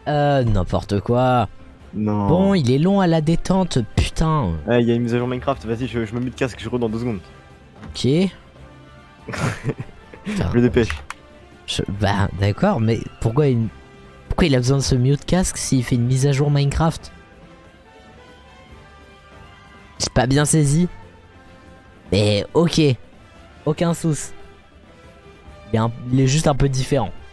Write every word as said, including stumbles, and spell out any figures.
Euh, n'importe quoi. Non. Bon, il est long à la détente, putain. Ah, il y a une mise à jour Minecraft, vas-y, je, je me mets de casque, je re dans deux secondes. Ok. Putain, Je me dépêche. je- Bah, d'accord, mais pourquoi il... pourquoi il a besoin de ce mute casque s'il fait une mise à jour Minecraft? J'ai pas bien saisi. Mais ok. Aucun souci. Il est, un- il est juste un peu différent.